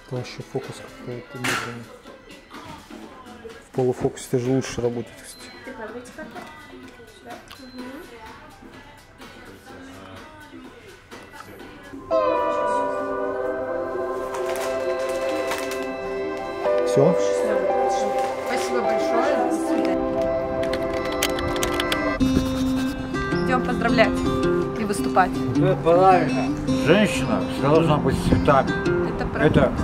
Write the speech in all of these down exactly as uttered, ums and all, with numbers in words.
Это вообще фокус какой-то медленный. В полуфокусе ты же лучше работать, кстати. Прикладывайте как-то. Сюда. Угу. Все? Спасибо большое. До свидания. Идем поздравлять и выступать. Это правильно. Женщина всегда должна быть с цветами. Это правда. Это...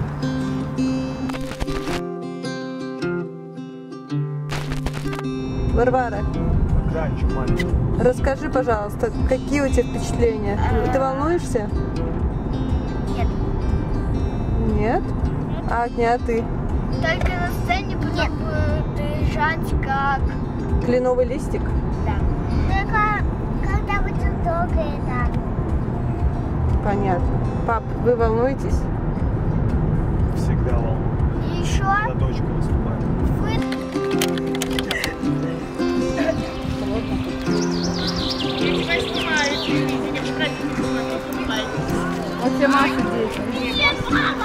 Варвара, Экранчик маленький. расскажи, пожалуйста, какие у тебя впечатления? Ты волнуешься? Нет. Нет? А, не, а ты? Только на сцене потом приезжать как... Кленовый листик? Да. Только когда будет долго и так. Понятно. Пап, вы волнуетесь? Всегда волнует. И еще Когда дочка выступает. вы... Вот все наши дети. Нет, мама!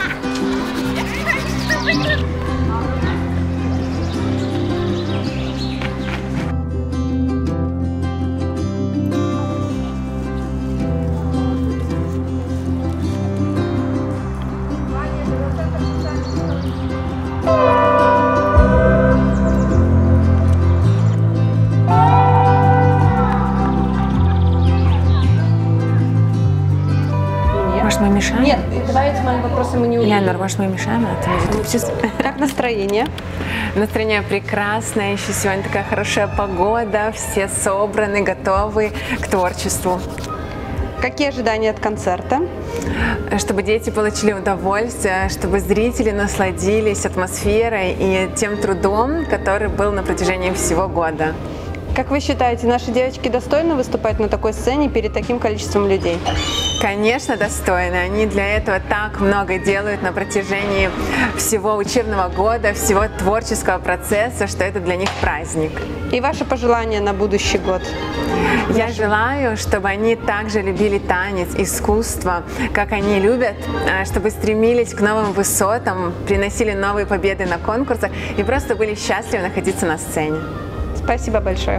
Может, мы мешаем? Нет, давайте мои вопросы мы не увидим. Леонор, может, мы мешаем? Как настроение? Настроение прекрасное, еще сегодня такая хорошая погода, все собраны, готовы к творчеству. Какие ожидания от концерта? Чтобы дети получили удовольствие, чтобы зрители насладились атмосферой и тем трудом, который был на протяжении всего года. Как вы считаете, наши девочки достойны выступать на такой сцене перед таким количеством людей? Конечно, достойны. Они для этого так много делают на протяжении всего учебного года, всего творческого процесса, что это для них праздник. И ваши пожелания на будущий год? Я желаю, чтобы они также любили танец, искусство, как они любят, чтобы стремились к новым высотам, приносили новые победы на конкурсах и просто были счастливы находиться на сцене. Спасибо большое.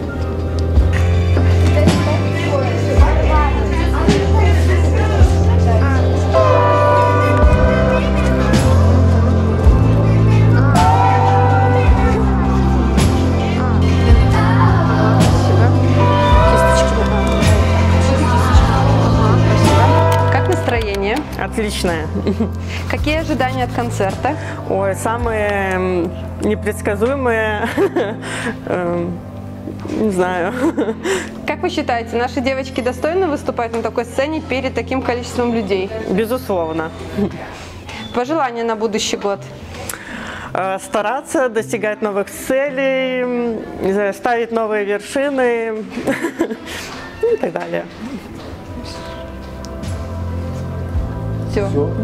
Как настроение? Отличная. Какие ожидания от концерта? Ой, самые непредсказуемые, не знаю. Как вы считаете, наши девочки достойны выступать на такой сцене перед таким количеством людей? Безусловно. Пожелания на будущий год? Стараться достигать новых целей, не знаю, ставить новые вершины и так далее. Все? Да.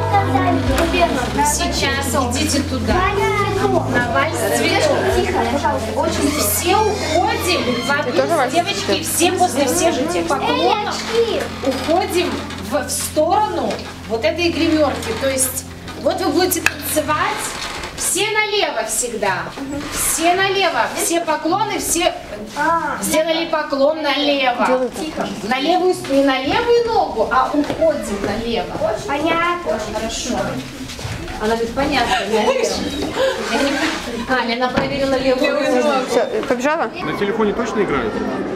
Сейчас идите туда. На вальс цветов. Тихо, пожалуйста. Очень все уходим. Во-первых, девочки, все после всех же тех поклонов уходим в, в сторону вот этой гримерки. То есть вот вы будете танцевать. Все налево всегда. Все налево. Все поклоны, все сделали поклон налево. Тихо. На левую, не на левую ногу, а уходим налево. Понятно. Хорошо. Она говорит, понятно. А, Лена проверила левую ногу. Все, побежала? На телефоне точно играют?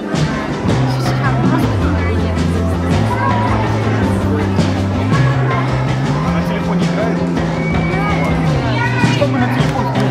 На телефоне играют? Что мы на телефон включим?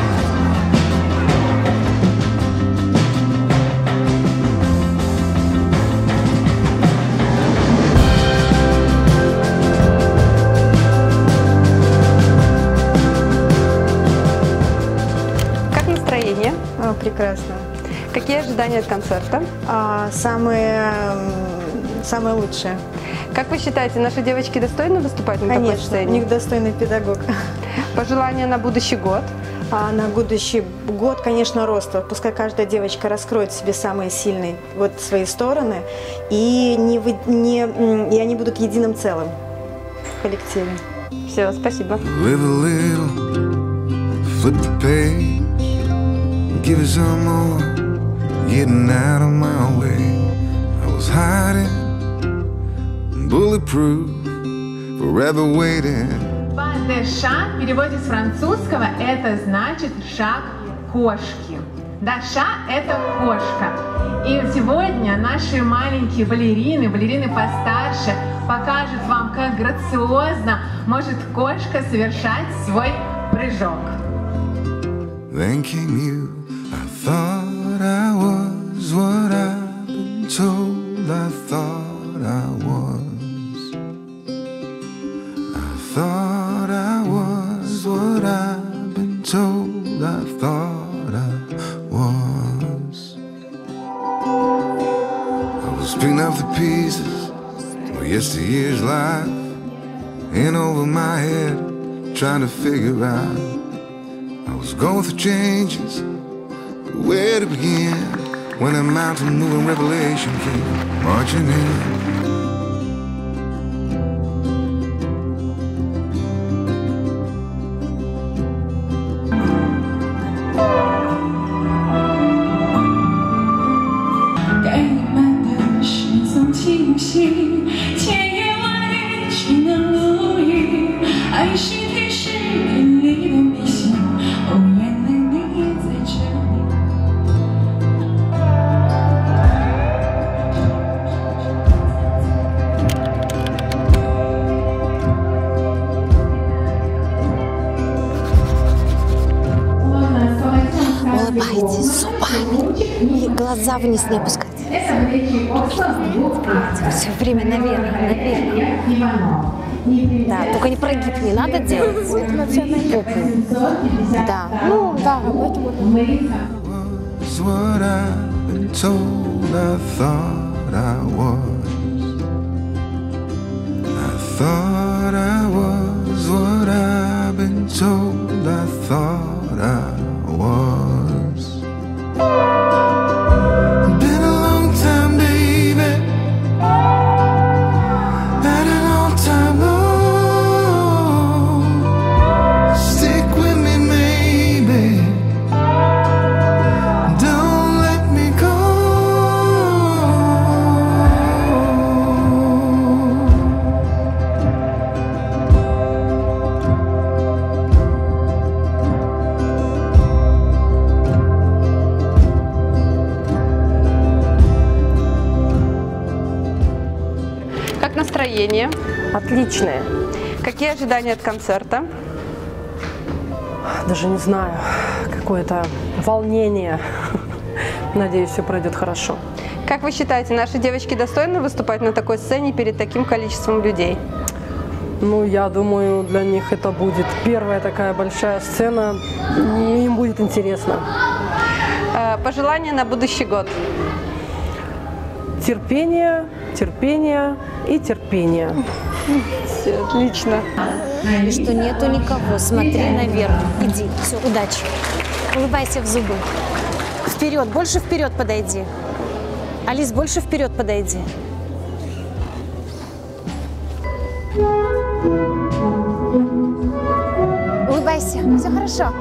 Как настроение? А, прекрасно. Какие ожидания от концерта? А, самые, самые лучшие. Как вы считаете, наши девочки достойны выступать на такой Конечно, у сцене? них достойный педагог. Пожелания на будущий год? А на будущий год, конечно, роста. Пускай каждая девочка раскроет в себе самые сильные вот свои стороны, и, не, вы- не, м, и они будут единым целым в коллективе. Все, спасибо. Live a little, flip the page, give it some more, getting out of my way. I was hiding, bulletproof, forever waiting. Падеша в переводе с французского это значит шаг кошки. Даша – это кошка. И сегодня наши маленькие балерины, балерины постарше, покажут вам, как грациозно может кошка совершать свой прыжок. Then came you, I thought I was what I've been told I thought I was. I thought I was what I've been told I thought I was. I was picking up the pieces of yesteryear's life, in over my head, trying to figure out. I was going through changes, where to begin, when a mountain moving revelation came marching in. Улыбайтесь зубами и глаза вниз не опускайте. Все время наверх, наверх. Да, только не прогиб не надо делать. Да, ну да, was. Been a long time, baby. Been a long time, Lord. Stick with me, maybe. Don't let me go. Как настроение? Отличное. Какие ожидания от концерта? Даже не знаю. Какое-то волнение. Надеюсь, все пройдет хорошо. Как вы считаете, наши девочки достойны выступать на такой сцене перед таким количеством людей? Ну, я думаю, для них это будет первая такая большая сцена. Им будет интересно. Пожелания на будущий год? Терпение, терпение и терпение. Все, отлично. Что нету никого, смотри наверх. Иди, все, удачи. Улыбайся в зубы. Вперед, больше вперед подойди. Алис, больше вперед подойди. Улыбайся, все хорошо.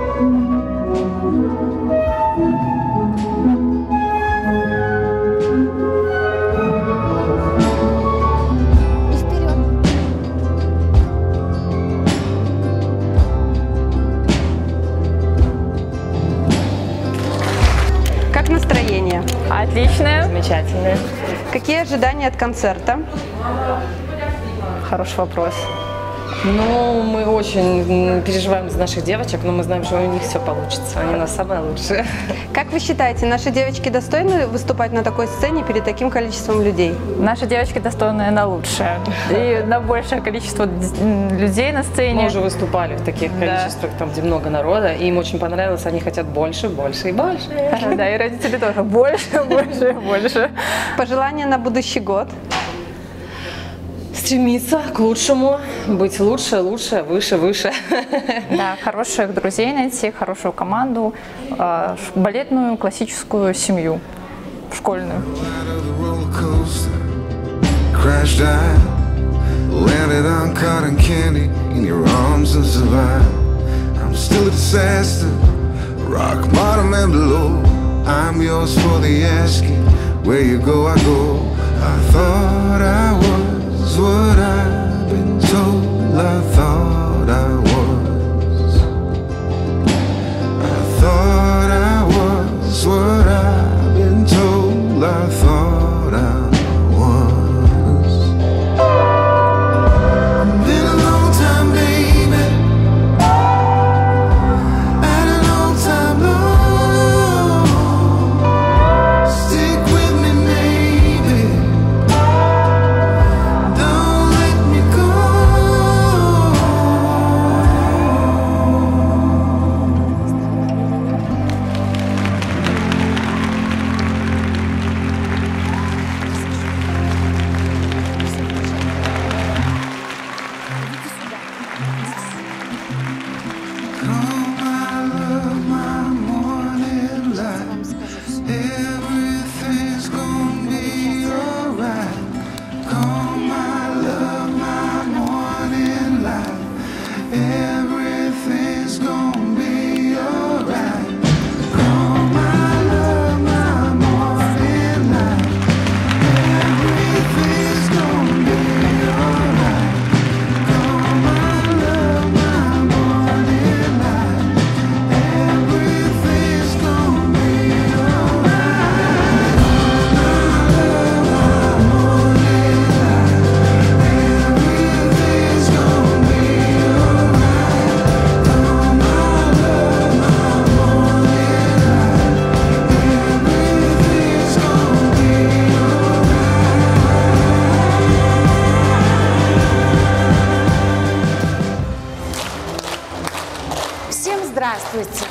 Настроение? Отличное. Замечательное. Какие ожидания от концерта? Хороший вопрос. Ну, мы очень переживаем за наших девочек, но мы знаем, что у них все получится. Они у нас самые лучшие. Как вы считаете, наши девочки достойны выступать на такой сцене перед таким количеством людей? Наши девочки достойны на лучшее. И на большее количество людей на сцене. Мы уже выступали в таких количествах, там, где много народа. И им очень понравилось, они хотят больше, больше и больше. Да, и родители тоже больше, больше и больше. Пожелания на будущий год? Стремиться к лучшему, быть лучше, лучше, выше, выше. Да, хороших друзей найти, хорошую команду, балетную, классическую семью, школьную. landed on cotton candy in your arms and survived. I'm still a disaster, rock bottom and below. I'm yours for the asking. Where you go, I go. I thought I was what I've been told. I thought I was. I thought I was what I've been told. I thought I was. Been a long time, baby. At an old time low. Stick with me, maybe. Don't let me go. Call my love, my morning light. Everything's gonna be alright. Call my love, my morning light. Everything's gonna be alright. Call my love, my morning light. Everything's gonna be alright. Call my love, my morning light. Everything's gonna be alright. Everything's gonna be alright. Call my love, my morning light. Everything's gonna be Всем здравствуйте!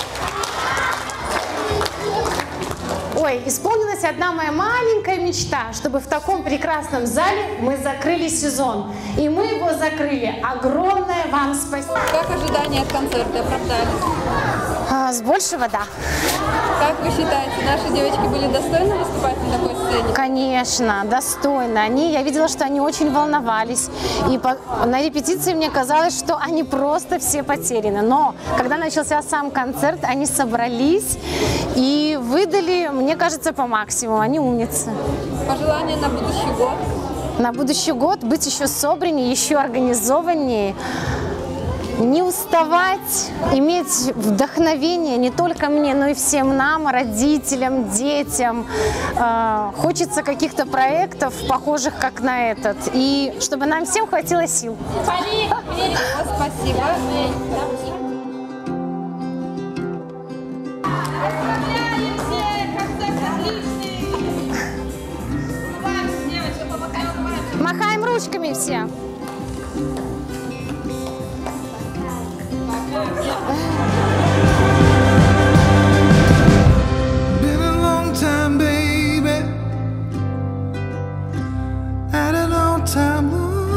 Ой, исполнилась одна моя маленькая мечта, чтобы в таком прекрасном зале мы закрыли сезон. И мы его закрыли. Огромное вам спасибо. Как ожидания от концерта оправдались? А, с большего, да. Как вы считаете, наши девочки были достойны выступать на такой сцене? Конечно, достойно. Они, я видела, что они очень волновались. И по, на репетиции мне казалось, что они просто все потеряны. Но когда начался сам концерт, они собрались и выдали, мне кажется, по максимуму. Они умницы. Пожелания на будущий год? На будущий год быть еще собраннее, еще организованнее. Не уставать, иметь вдохновение не только мне, но и всем нам, родителям, детям. Э, хочется каких-то проектов, похожих как на этот, и чтобы нам всем хватило сил. Спасибо. Махаем ручками все. Been a long time, baby. At an old time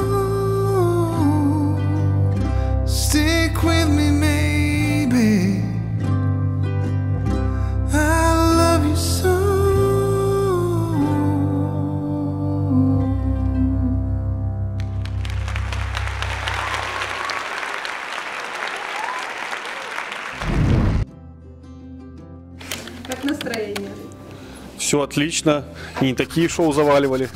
low. Stick with me, maybe. I love you so. Как настроение? Все отлично. И не такие шоу заваливали.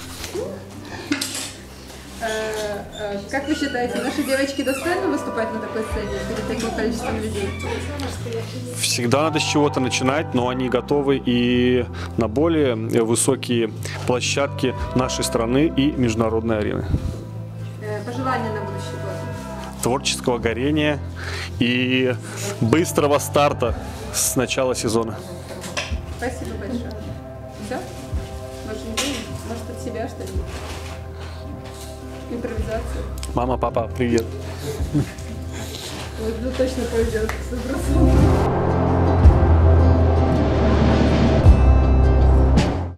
Как вы считаете, наши девочки достойны выступать на такой сцене перед таким количеством людей? Всегда надо с чего-то начинать, но они готовы и на более высокие площадки нашей страны и международной арены. Пожелания на будущий год? Творческого горения и быстрого старта с начала сезона. Спасибо большое. Все? Больше не будет? Может, от себя что-нибудь? Импровизацию? Мама, папа, привет. Вот, ну точно пойдет. Сто процентов.